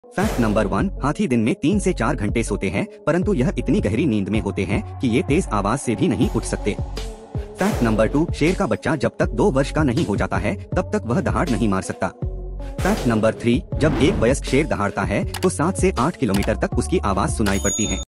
Fact number 1, हाथी दिन में 3 से 4 घंटे सोते हैं, परंतु यह इतनी गहरी नींद में होते हैं कि ये तेज आवाज से भी नहीं उठ सकते। फैक्ट नंबर 2, शेर का बच्चा जब तक 2 वर्ष का नहीं हो जाता है तब तक वह दहाड़ नहीं मार सकता। फैक्ट नंबर 3, जब एक वयस्क शेर दहाड़ता है तो 7 से 8 किलोमीटर तक उसकी आवाज सुनाई पड़ती है।